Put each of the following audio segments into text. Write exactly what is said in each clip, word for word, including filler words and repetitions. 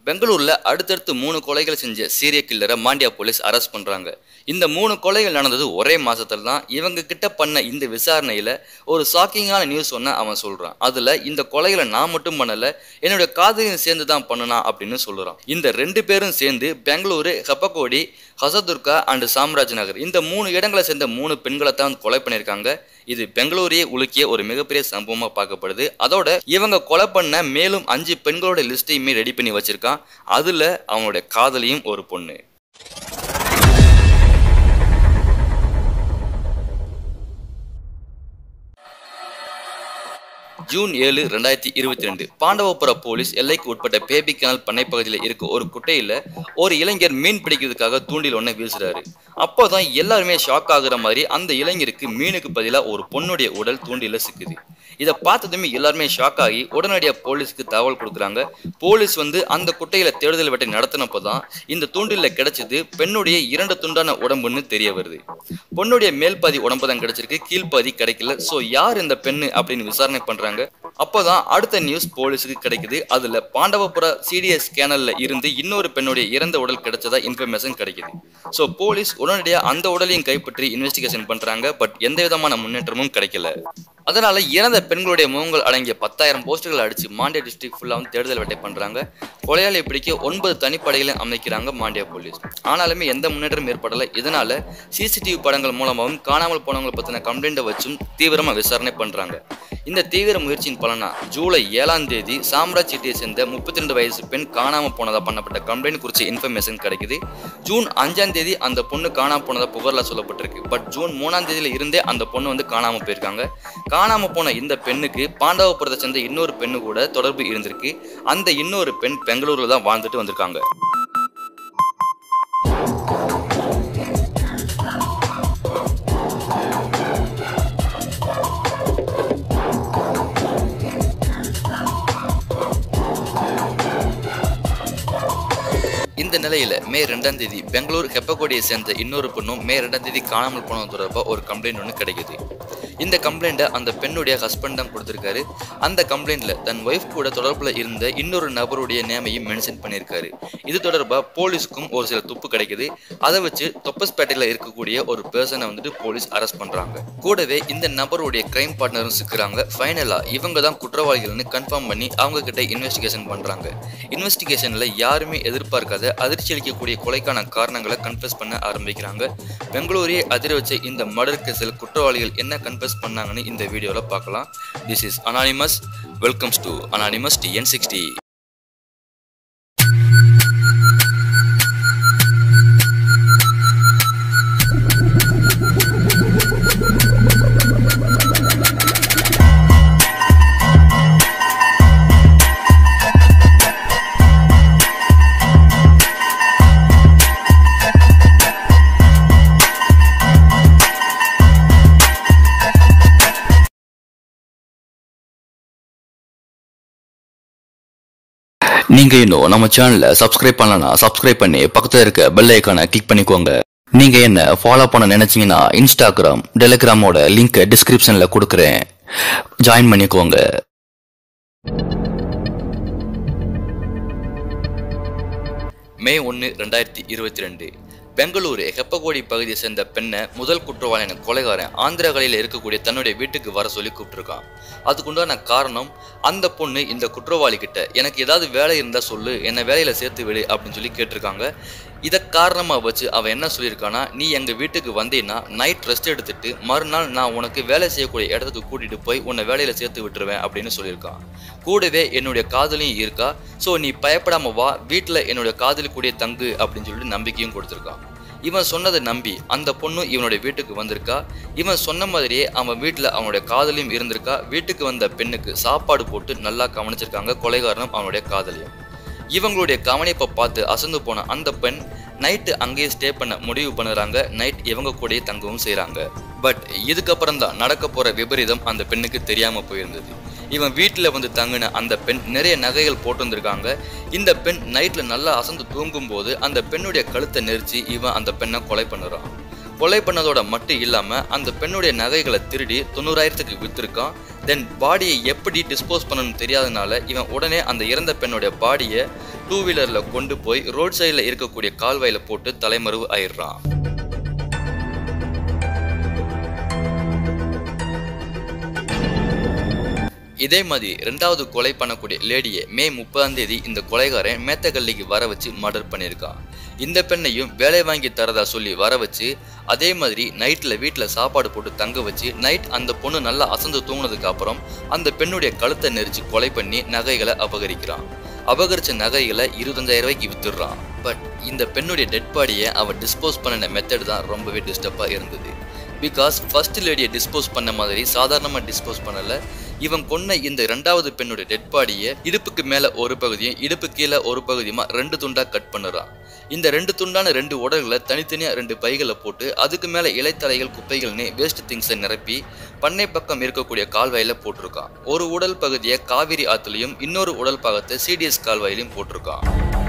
பெங்களூர்ல அடுத்தடுத்து மூணு கொலைகள் செஞ்ச சீரியல் கில்லரை மாண்டியா போலீஸ் அரெஸ்ட் பண்றாங்க. இந்த மூணு கொலைகள் நடந்தது ஒரே மாசத்துல தான். இவங்க கிட்ட பண்ண இந்த விசாரணையில ஒரு ஷாக்கிங்கான நியூஸ் ஒன்ன அவன் சொல்றான். அதுல இந்த கொலைகளை நான் மட்டும் பண்ணல, என்னுடைய காதலியும் சேர்ந்து தான் பண்ணனா அப்படின்னு சொல்றான். இந்த ரெண்டு பேரும் சேர்ந்து பெங்களூரு, ஹெப்பகோடி, ஹசதுர்கா அண்ட் சாம்ராஜ் நகர் இந்த மூணு இடங்களை சேர்ந்த மூணு பெண்களை தான் கொலை பண்ணியிருக்காங்க. இது பெங்களூரையே உலுக்கிய ஒரு மிகப்பெரிய சம்பவமா பார்க்கப்படுது. அதோட இவங்க கொலை பண்ண மேலும் அஞ்சு பெண்களோட லிஸ்டையுமே ரெடி பண்ணி வச்சிருக்கான். அதுல அவனுடைய காதலியும் ஒரு பொண்ணு. ஜூன் ஏழு ரெண்டாயிரத்தி இருபத்தி ரெண்டு பாண்டவபுர போலீஸ் எல்லைக்கு உட்பட்ட பேபி கேனல் பண்ணை பகுதியில் இருக்க ஒரு குட்டையில ஒரு இளைஞர் மீன் பிடிக்கிறதுக்காக தூண்டில் ஒன்றை வீசுறாரு. அப்போதான் எல்லாருமே ஷாக் ஆகுற மாதிரி அந்த இளைஞருக்கு மீனுக்கு பதிலாக ஒரு பொண்ணுடைய உடல் தூண்டில சிக்குது. இதை பார்த்ததுமே எல்லாருமே ஷாக் ஆகி உடனடியாக போலீஸ்க்கு தகவல் கொடுக்குறாங்க. போலீஸ் வந்து அந்த குட்டையில தேடுதல் வேட்டை நடத்தினப்போதான் இந்த தூண்டில கிடைச்சது பெண்ணுடைய இரண்டு துண்டான உடம்புன்னு தெரிய வருது. பொண்ணுடைய மேல் பாதி உடம்பு தான் கிடைச்சிருக்கு, கீழ்பாதி கிடைக்கல. ஸோ யார் இந்த பெண்ணு அப்படின்னு விசாரணை பண்றாங்க. அப்போதான் அடுத்த நியூஸ் போலீஸுக்கு கிடைக்குது. அதுல பாண்டவபுர சிடிஎஸ் கேனல்ல இருந்து இன்னொரு பெண்ணுடைய இறந்த உடல் கிடைச்சதா இன்ஃபர்மேஷன் கிடைக்குது. ஸோ போலீஸ் உடனடியாக அந்த உடலையும் கைப்பற்றி இன்வெஸ்டிகேஷன் பண்றாங்க. பட் எந்த விதமான முன்னேற்றமும் கிடைக்கல. அதனால இறந்த பெண்களுடைய முகங்கள் அடங்கிய பத்தாயிரம் போஸ்டர்கள் அடிச்சு மாண்டியா டிஸ்ட்ரிக்ட் ஃபுல்லா வந்து தேடுதல் வேட்டை பண்றாங்க. கொலையாளி பிடிக்க ஒன்பது தனிப்படைகளை அமைக்கிறாங்க மாண்டியா போலீஸ். ஆனாலுமே எந்த முன்னேற்றம் ஏற்படலை. இதனால சிசிடிவி படங்கள் மூலமாகவும் காணாமல் போனவங்களை பத்தின கம்ப்ளைண்ட்டை வச்சும் தீவிரமா விசாரணை பண்றாங்க. இந்த தீவிர முயற்சியின் பலனா ஜூலை ஏழாம் தேதி சாம்ராஜ் சிட்டியை சேர்ந்த முப்பத்தி ரெண்டு வயசு பெண் காணாம போனதா பண்ணப்பட்ட கம்ப்ளைண்ட் குறித்த இன்ஃபர்மேஷன் கிடைக்குது. ஜூன் அஞ்சாம் தேதி அந்த பொண்ணு காணாம போனதா புகார்ல சொல்லப்பட்டிருக்கு. பட் ஜூன் மூணாம் தேதியில இருந்தே அந்த பொண்ணு வந்து காணாம போயிருக்காங்க. காணாம போன இந்த பெண்ணுக்கு பாண்டவபுரத்தை சேர்ந்த இன்னொரு பெண்ணு கூட தொடர்பு இருந்திருக்கு. அந்த இன்னொரு பெண் பெங்களூர்ல தான் வாழ்ந்துட்டு வந்திருக்காங்க. இந்த நிலையில மே ரெண்டாம் தேதி பெங்களூர் ஹெப்பகோடியை சேர்ந்த இன்னொரு பெண்ணும் மே ரெண்டாம் தேதி காணாமல் போனது தொடர்பாக ஒரு கம்ப்ளைண்ட் ஒன்று கிடைக்குது. இந்த கம்ப்ளைண்ட்டை அந்த பெண்ணுடைய ஹஸ்பண்ட் தான் கொடுத்திருக்காரு. அந்த கம்ப்ளைண்ட்ல தன் ஒய்ஃப் கூட தொடர்புல இருந்த இன்னொரு நபருடைய நேமையும் மென்ஷன் பண்ணியிருக்காரு. இது தொடர்பாக போலீஸுக்கும் ஒரு சில துப்பு கிடைக்குது. அதை வச்சு தொப்பஸ்பேட்டையில் இருக்கக்கூடிய ஒரு பர்சனை வந்துட்டு போலீஸ் அரெஸ்ட் பண்றாங்க. கூடவே இந்த நபருடைய கிரைம் பார்ட்னரும் சிக்கிறாங்க. ஃபைனலா இவங்க தான் குற்றவாளிகள்னு கன்ஃபார்ம் பண்ணி அவங்க கிட்ட இன்வெஸ்டிகேஷன் பண்றாங்க. இன்வெஸ்டிகேஷன்ல யாருமே எதிர்பார்க்காத அதிர்ச்சி அளிக்கக்கூடிய கொலைக்கான காரணங்களை கன்ஃபெஸ் பண்ண ஆரம்பிக்கிறாங்க. பெங்களூரியை அதிர வச்ச இந்த மர்டர் கேஸில் குற்றவாளிகள் என்ன கன்ஃபெஸ் பண்ணாங்கன்னு இந்த வீடியோல பார்க்கலாம். This is anonymous. Welcomes to anonymous T N sixty. நீங்க இன்னும் நம்ம சேனலை சப்ஸ்கிரைப் பண்ணலனா சப்ஸ்கிரைப் பண்ணி பக்கத்துல இருக்க பெல் ஐகானை கிளிக் பண்ணிக்கோங்க. நீங்க என்ன ஃபாலோ பண்ண நினைச்சீங்கன்னா இன்ஸ்டாகிராம், டெலிகிராமோட லிங்க் டிஸ்கிரிப்ஷன்ல கொடுக்குறேன், ஜாயின் பண்ணிக்கோங்க. மே ஒன்று ரெண்டாயிரத்தி இருபத்தி ரெண்டு பெங்களூரு ஹெப்பகோடி பகுதியை சேர்ந்த பெண்ணை முதல் குற்றவாளியான கொலைகாரன் ஆந்திராகளில் இருக்கக்கூடிய தன்னுடைய வீட்டுக்கு வர சொல்லி கூப்பிட்டுருக்கான். அதுக்குண்டான காரணம், அந்த பொண்ணு இந்த குற்றவாளி கிட்ட எனக்கு ஏதாவது வேலை இருந்தால் சொல்லு, என்னை வேலையில் சேர்த்து விடு அப்படின்னு சொல்லி கேட்டிருக்காங்க. இதை காரணமாக வச்சு அவன் என்ன சொல்லியிருக்கானா, நீ எங்கள் வீட்டுக்கு வந்தீங்கன்னா நைட் ரெஸ்ட் எடுத்துட்டு மறுநாள் நான் உனக்கு வேலை செய்யக்கூடிய இடத்துக்கு கூட்டிகிட்டு போய் உன்னை வேலையில் சேர்த்து விட்டுருவேன் அப்படின்னு சொல்லியிருக்கான். கூடவே என்னுடைய காதலியும் இருக்கா, ஸோ நீ பயப்படாமல் வா, வீட்டில் என்னுடைய காதலி கூடிய தங்கு அப்படின்னு சொல்லிட்டு நம்பிக்கையும் கொடுத்துருக்கான். இவன் சொன்னதை நம்பி அந்த பொண்ணு இவனுடைய வீட்டுக்கு வந்திருக்கா. இவன் சொன்ன மாதிரியே அவன் வீட்டில் அவனுடைய காதலியும் இருந்திருக்கா. வீட்டுக்கு வந்த பெண்ணுக்கு சாப்பாடு போட்டு நல்லா கவனிச்சிருக்காங்க கொலைகாரனும் அவனுடைய காதலியும். இவங்களுடைய கவனிப்பை பார்த்து அசந்து போன அந்த பெண் நைட்டு அங்கேயே ஸ்டே பண்ண முடிவு பண்ணுறாங்க. நைட் இவங்க கூடயே தங்கவும் செய்கிறாங்க. பட் இதுக்கப்புறம் தான் நடக்க போகிற விபரீதம் அந்த பெண்ணுக்கு தெரியாமல் போயிருந்தது. இவன் வீட்டில் வந்து தங்கின அந்த பெண் நிறைய நகைகள் போட்டிருந்திருக்காங்க. இந்த பெண் நைட்டில் நல்லா அசந்து தூங்கும் போது அந்த பெண்ணுடைய கழுத்தை நெரிச்சு இவன் அந்த பெண்ணை கொலை பண்ணுறான். கொலை பண்ணதோட மட்டும் இல்லாமல் அந்த பெண்ணுடைய நகைகளை திருடி தொண்ணூறாயிரத்துக்கு விற்றுருக்கான். தென் பாடியை எப்படி டிஸ்போஸ் பண்ணணும்னு தெரியாதனால இவன் உடனே அந்த இறந்த பெண்ணுடைய பாடியை டூ வீலர்ல கொண்டு போய் ரோட் சைடுல இருக்கக்கூடிய கால்வாயில போட்டு தலைமறைவு ஆயிடுறான். இதே மாதிரி ரெண்டாவது கொலை பண்ணக்கூடிய லேடியை மே முப்பதாம் தேதி இந்த கொலைகாரன் மேத்தகல்லிக்கு வர வச்சு மர்டர் பண்ணியிருக்கான். இந்த பெண்ணையும் வேலை வாங்கி தரதா சொல்லி வர வச்சு அதே மாதிரி நைட்ல வீட்டுல சாப்பாடு போட்டு தங்க வச்சு நைட் அந்த பொண்ணு நல்லா அசந்து தூங்கினதுக்கு அப்புறம் அந்த பெண்ணுடைய கழுத்தை நெரிச்சு கொலை பண்ணி நகைகளை அபகரிக்கிறான். அபகரிச்ச நகைகளை இருபத்தஞ்சாயிரம் ரூபாய்க்கு வித்துடுறான். பட் இந்த பெண்ணுடைய டெட் பாடியை அவன் டிஸ்போஸ் பண்ணின மெத்தட் தான் ரொம்பவே டிஸ்டர்பா இருந்தது. பிகாஸ் ஃபர்ஸ்ட் லேடியை டிஸ்போஸ் பண்ண மாதிரி சாதாரணமா டிஸ்போஸ் பண்ணல. இவன் கொன்ன இந்த இரண்டாவது பெண்ணுடைய டெட் பாடியை இடுப்புக்கு மேல ஒரு பகுதியும் இடுப்பு கீழே ஒரு பகுதியுமா ரெண்டு துண்டா கட் பண்ணுறான். இந்த ரெண்டு துண்டான ரெண்டு உடல்களை தனித்தனியா ரெண்டு பைகளை போட்டு அதுக்கு மேல இலைத்தலைகள் குப்பைகள்னு வேஸ்ட் திங்ஸை நிரப்பி பண்ணை பக்கம் இருக்கக்கூடிய கால்வாயில போட்டிருக்கான். ஒரு உடல் பகுதியை காவிரி ஆத்துலையும் இன்னொரு உடல் பாகத்தை சிடிஎஸ் கால்வாயிலையும் போட்டிருக்கான்.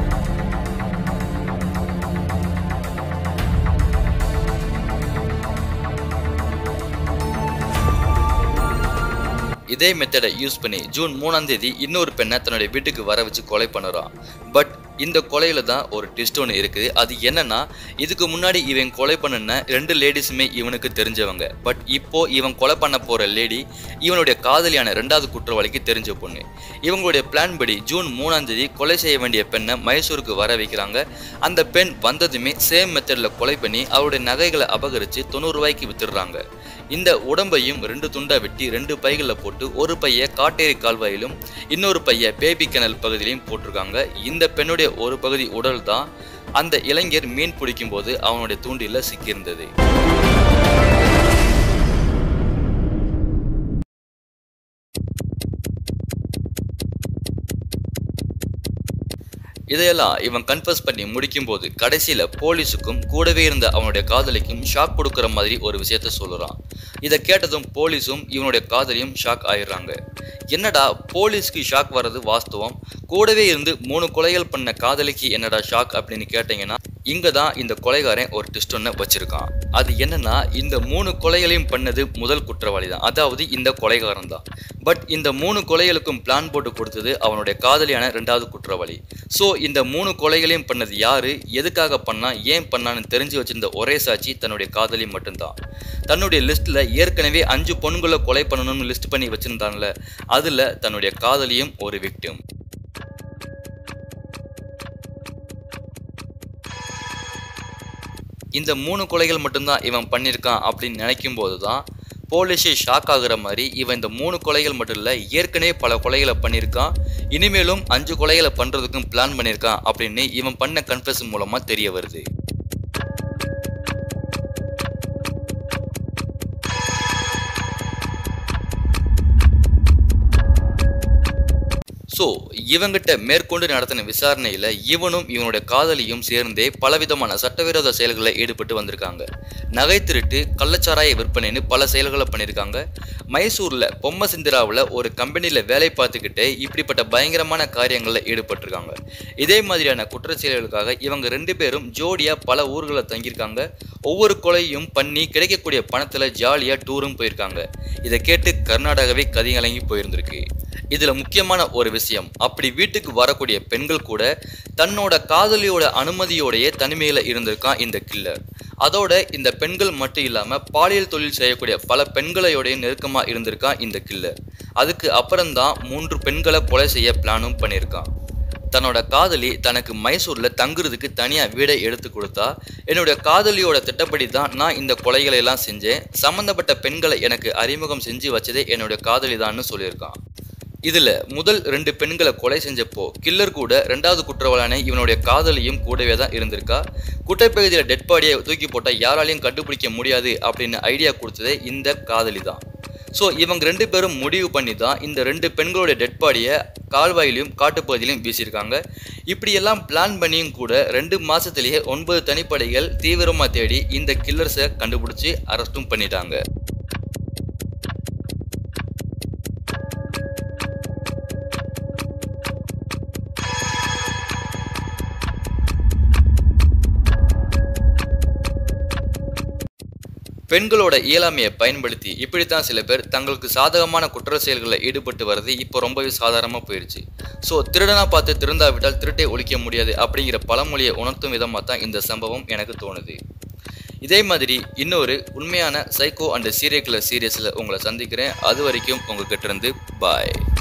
இதே மெத்தடை யூஸ் பண்ணி ஜூன் மூணாம் தேதி இன்னொரு பெண்ணை தன்னுடைய வீட்டுக்கு வர வச்சு கொலை பண்ணுறான். பட் இந்த கொலையில தான் ஒரு ட்விஸ்ட் ஒன்று இருக்குது. அது என்னன்னா, இதுக்கு முன்னாடி இவன் கொலை பண்ணின ரெண்டு லேடிஸுமே இவனுக்கு தெரிஞ்சவங்க. பட் இப்போ இவன் கொலை பண்ண போற லேடி இவனுடைய காதலியான ரெண்டாவது குற்றவாளிக்கு தெரிஞ்ச பொண்ணு. இவங்களுடைய பிளான் படி ஜூன் மூணாம் தேதி கொலை செய்ய வேண்டிய பெண்ணை மைசூருக்கு வர வைக்கிறாங்க. அந்த பெண் வந்ததுமே சேம் மெத்தட்ல கொலை பண்ணி அவருடைய நகைகளை அபகரிச்சு தொண்ணூறு ரூபாய்க்கு வித்துடுறாங்க. இந்த உடம்பையும் ரெண்டு துண்டா வெட்டி ரெண்டு பைகளில் போட்டு ஒரு பைய காட்டேரி கால்வாயிலும் இன்னொரு பைய பேபி கெனல் பகுதியிலையும் போட்டிருக்காங்க. இந்த பெண்ணுடைய ஒரு பகுதி உடல் தான் அந்த இளைஞர் மீன் பிடிக்கும் போது அவனுடைய தூண்டில சிக்கியிருந்தது. இதையெல்லாம் இவன் கன்ஃபஸ் பண்ணி முடிக்கும் போது கடைசியில போலீஸுக்கும் கூடவே இருந்த அவனுடைய காதலிக்கும் ஷாக் கொடுக்குற மாதிரி ஒரு விஷயத்த சொல்லுறான். இதை கேட்டதும் போலீஸும் இவனுடைய காதலியும் ஷாக் ஆயிடுறாங்க. என்னடா போலீஸ்க்கு ஷாக் வர்றது வாஸ்தவம், கூடவே இருந்து மூணு கொலைகள் பண்ண காதலிக்கு என்னடா ஷாக் அப்படின்னு கேட்டீங்கன்னா, இங்க தான் இந்த கொலைகாரன் ஒரு ட்விஸ்ட் ஒன்று வச்சிருக்கான். அது என்னன்னா, இந்த மூணு கொலைகளையும் பண்ணது முதல் குற்றவாளி தான், அதாவது இந்த கொலைகாரன் தான். பட் இந்த மூணு கொலைகளுக்கும் பிளான் போட்டு கொடுத்தது அவனுடைய காதலியான ரெண்டாவது குற்றவாளி. ஸோ இந்த மூணு கொலைகளையும் பண்ணது யாரு, எதுக்காக பண்ணா, ஏன் பண்ணான்னு தெரிஞ்சு வச்சிருந்த ஒரே சாட்சி தன்னுடைய காதலி மட்டும்தான். தன்னுடைய லிஸ்ட்ல ஏற்கனவே அஞ்சு பொண்ணுங்களை கொலை பண்ணணும்னு லிஸ்ட் பண்ணி வச்சிருந்தான்ல, அதுல தன்னுடைய காதலியும் ஒரு விக்டிம். இந்த மூணு கொலைகள் மட்டும்தான் இவன் பண்ணியிருக்கான் அப்படின்னு நினைக்கும் போது தான் போலீஸே ஷாக் ஆகுற மாதிரி, இவன் இந்த மூணு கொலைகள் மட்டும் இல்லை, ஏற்கனவே பல கொலைகளை பண்ணியிருக்கான், இனிமேலும் அஞ்சு கொலைகளை பண்ணுறதுக்கும் பிளான் பண்ணியிருக்கான் அப்படின்னு இவன் பண்ண கன்ஃபெஷன் மூலமாக தெரிய வருது. ஸோ இவங்கிட்ட மேற்கொண்டு நடத்தின விசாரணையில் இவனும் இவனுடைய காதலியும் சேர்ந்தே பலவிதமான சட்டவிரோத செயல்களில் ஈடுபட்டு வந்திருக்காங்க. நகை திருட்டு, கள்ளச்சாராய விற்பனைன்னு பல செயல்களை பண்ணியிருக்காங்க. மைசூரில் பொம்மை சிந்திராவில் ஒரு கம்பெனியில் வேலை பார்த்துக்கிட்டே இப்படிப்பட்ட பயங்கரமான காரியங்களில் ஈடுபட்டிருக்காங்க. இதே மாதிரியான குற்ற செயல்களுக்காக இவங்க ரெண்டு பேரும் ஜோடியாக பல ஊர்களில் தங்கியிருக்காங்க. ஒவ்வொரு கொலையும் பண்ணி கிடைக்கக்கூடிய பணத்தில் ஜாலியாக டூரும் போயிருக்காங்க. இதை கேட்டு கர்நாடகாவே கதிகலங்கி போயிருந்திருக்கு. இதுல முக்கியமான ஒரு விஷயம், அப்படி வீட்டுக்கு வரக்கூடிய பெண்கள் கூட தன்னோட காதலியோட அனுமதியோடையே தனிமையில இருந்திருக்கான் இந்த கில்லர். அதோட இந்த பெண்கள் மட்டும் இல்லாம பாலியல் தொழில் செய்யக்கூடிய பல பெண்களையோடைய நெருக்கமா இருந்திருக்கான் இந்த கில்லர். அதுக்கு அப்புறம்தான் மூன்று பெண்களை கொலை செய்ய பிளானும் பண்ணியிருக்கான். தன்னோட காதலி தனக்கு மைசூர்ல தங்குறதுக்கு தனியா வீடை எடுத்து கொடுத்தா, என்னுடைய காதலியோட திட்டப்படி தான் நான் இந்த கொலைகளை எல்லாம் செஞ்சேன், சம்பந்தப்பட்ட பெண்களை எனக்கு அறிமுகம் செஞ்சு வச்சதே என்னுடைய காதலி தான்னு சொல்லியிருக்கான். இதுல முதல் ரெண்டு பெண்களை கொலை செஞ்சப்போ கில்லர் கூட ரெண்டாவது குற்றவாளியான இவனுடைய காதலியும் கூடவே தான் இருந்திருக்கா. குட்டைப்பகுதியில் டெட் பாடியை தூக்கி போட்டால் யாராலையும் கண்டுபிடிக்க முடியாது அப்படின்னு ஐடியா கொடுத்ததே இந்த காதலி தான். ஸோ இவங்க ரெண்டு பேரும் முடிவு பண்ணி தான் இந்த ரெண்டு பெண்களுடைய டெட் பாடியை கால்வாயிலையும் காட்டுப்பகுதியிலையும் வீசியிருக்காங்க. இப்படியெல்லாம் பிளான் பண்ணியும் கூட ரெண்டு மாசத்திலேயே ஒன்பது தனிப்படைகள் தீவிரமாக தேடி இந்த கில்லர்ஸை கண்டுபிடிச்சி அரெஸ்டும் பண்ணிட்டாங்க. பெண்களோட இயலாமையை பயன்படுத்தி இப்படித்தான் சில பேர் தங்களுக்கு சாதகமான குற்ற செயல்களில் ஈடுபட்டு வர்றது இப்போ ரொம்பவே சாதாரணமாக போயிடுச்சு. ஸோ திருடனா பார்த்து திருந்தாவிட்டால் திருட்டை ஒழிக்க முடியாது அப்படிங்கிற பழமொழியை உணர்த்தும் விதமாக தான் இந்த சம்பவம் எனக்கு தோணுது. இதே மாதிரி இன்னொரு உண்மையான சைக்கோ அண்ட் சீரியல் கில்லர் சீரியஸில் உங்களை சந்திக்கிறேன். அது வரைக்கும் உங்ககிட்ட இருந்து பாய்.